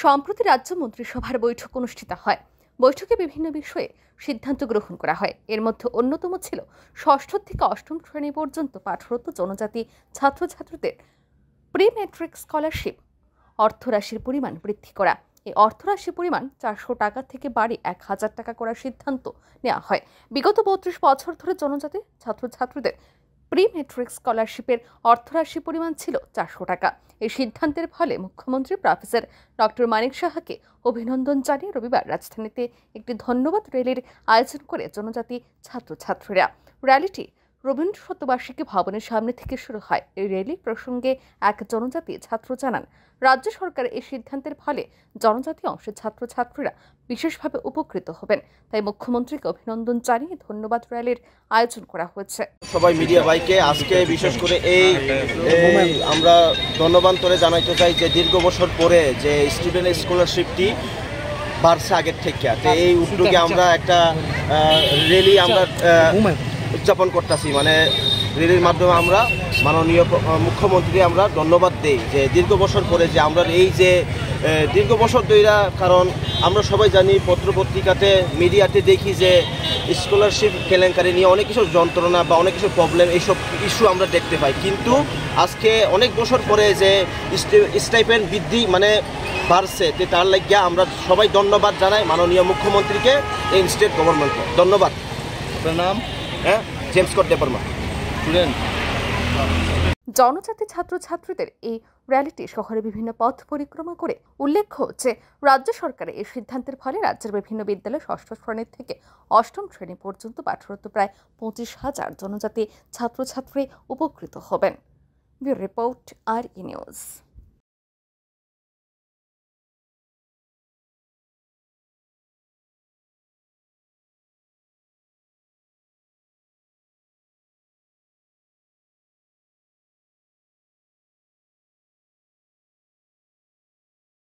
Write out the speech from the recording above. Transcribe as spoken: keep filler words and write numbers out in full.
সম্প্রতি রাজ্য মন্ত্রিসভার বৈঠক অনুষ্ঠিত হয়। বৈঠকে বিভিন্ন বিষয়ে সিদ্ধান্ত গ্রহণ করা হয়। এর মধ্যে অন্যতম ছিল ষষ্ঠ থেকে অষ্টম শ্রেণী পর্যন্ত পাঠরত জনজাতি ছাত্রছাত্রীদের প্রি ম্যাট্রিক স্কলারশিপ অর্থরাশির পরিমাণ বৃদ্ধি করা। এই অর্থরাশির পরিমাণ চারশো টাকা থেকে বাড়ি এক হাজার টাকা করার সিদ্ধান্ত নেওয়া হয়। বিগত বত্রিশ বছর ধরে জনজাতি ছাত্রছাত্রীদের প্রি ম্যাট্রিক স্কলারশিপের অর্থরাশি পরিমাণ ছিল চারশো টাকা। এই সিদ্ধান্তের ফলে মুখ্যমন্ত্রী প্রফেসর ডক্টর মানিক সাহাকে অভিনন্দন জানিয়ে রবিবার রাজধানীতে একটি ধন্যবাদ র্যালির আয়োজন করে জনজাতি ছাত্রছাত্রীরা। র্যালিটি রবীন্দ্র শতবার্ষিকী ভবনের সামনে থেকে শুরু হয়। এই র্যালি প্রসঙ্গে এক জনজাতি ছাত্র জানান, রাজ্য সরকারের এই সিদ্ধান্তের ফলে জনজাতি অংশের ছাত্রছাত্রীরা বিশেষভাবে উপকৃত হবেন। তাই মুখ্যমন্ত্রীকে অভিনন্দন জানিয়ে ধন্যবাদ র্যালির আয়োজন করা হয়েছে। সবাই মিডিয়া ভাইকে আজকে বিশেষ করে এই আমরা ধন্যবাদ করে জানাইতে চাই যে দীর্ঘ বছর পরে যে স্টুডেন্ট স্কলারশিপটি বাড়ছে আগের থেকে। এই উদ্যোগে আমরা একটা র্যালি আমরা উদযাপন করতেছি, মানে র্যালির মাধ্যমে আমরা মাননীয় মুখ্যমন্ত্রী আমরা ধন্যবাদ দিই যে দীর্ঘ বছর পরে যে আমরা এই যে দীর্ঘ বছর ধইরা, কারণ আমরা সবাই জানি পত্রপত্রিকাতে মিডিয়াতে দেখি যে স্কলারশিপ কেলেঙ্কারি নিয়ে অনেক কিছু যন্ত্রণা বা অনেক কিছু প্রবলেম এইসব ইস্যু আমরা দেখতে পাই। কিন্তু আজকে অনেক বছর পরে যে স্টাইপেন্ড বৃদ্ধি মানে বাড়ছে, যে তার লাগিয়া আমরা সবাই ধন্যবাদ জানাই মাননীয় মুখ্যমন্ত্রীকে, এই স্টেট গভর্নমেন্টকে ধন্যবাদ। আপনার নাম? হ্যাঁ, জেমস কট ডেপারমা, স্টুডেন্ট। জনজাতি ছাত্রছাত্রীদের এই র্যালিটি শহরে বিভিন্ন পথ পরিক্রমা করে। উল্লেখ্য যে রাজ্য সরকারের এই সিদ্ধান্তের ফলে রাজ্যের বিভিন্ন বিদ্যালয়ে ষষ্ঠ শ্রেণী থেকে অষ্টম শ্রেণী পর্যন্ত পাঠরত প্রায় পঁচিশ হাজার জনজাতি ছাত্রছাত্রী উপকৃত হবেন। ব্যুরো রিপোর্ট, আর ই নিউজ।